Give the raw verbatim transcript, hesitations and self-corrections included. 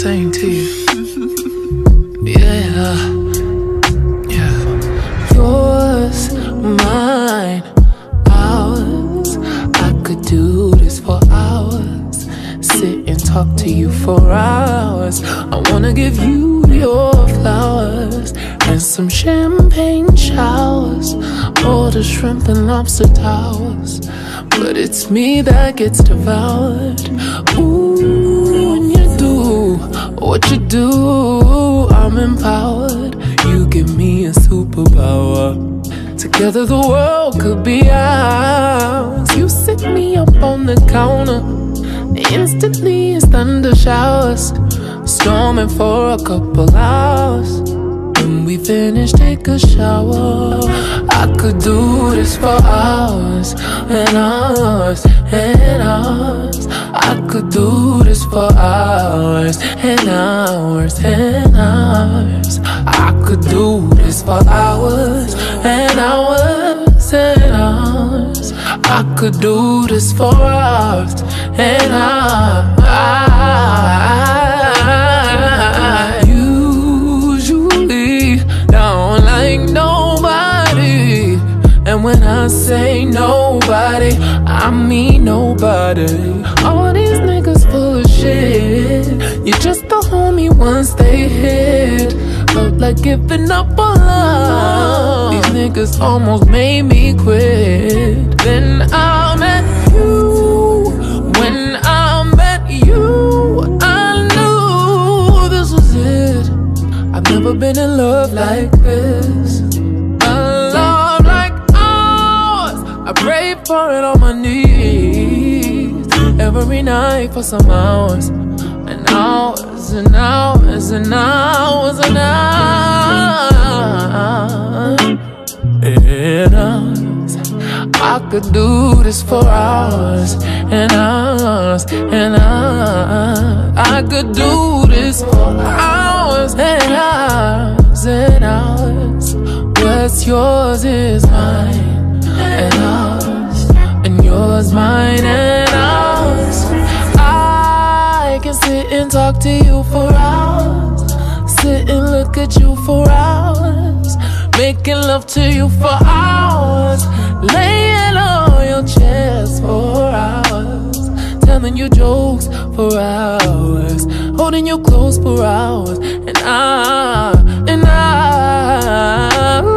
saying to you. Yeah, yeah. Yours, mine, ours. I could do this for hours. Sit and talk to you for hours. I wanna give you your flowers and some champagne showers, all the shrimp and lobster towers. But it's me that gets devoured. Ooh, when you do what you do, I'm empowered. You give me a superpower. Together the world could be ours. You sit me up on the counter. Instantly it's thunder showers, storming for a couple hours. When we finish, take a shower. I could do this for hours and hours and hours. I could do this for hours and hours and hours. I could do this for hours and hours and hours. I could do this for hours and hours. Usually don't like nobody, and when I say nobody, I mean nobody. All these niggas full of shit. You're just a homie once they hit. Felt like giving up on love. These niggas almost made me quit. Then I met you. When I met you, I knew this was it. I've never been in love like this. A love like ours. I pray for it on my knees every night for some hours and hours and hours and hours and hours and hours. I could do this for hours and hours and hours. I could do this for hours and hours and hours. What's yours is mine and ours, and yours mine and ours. I can sit and talk to you for hours, sit and look at you for hours, making love to you for hours, laying on your chest for hours, telling you jokes for hours, holding you close for hours, and I, and I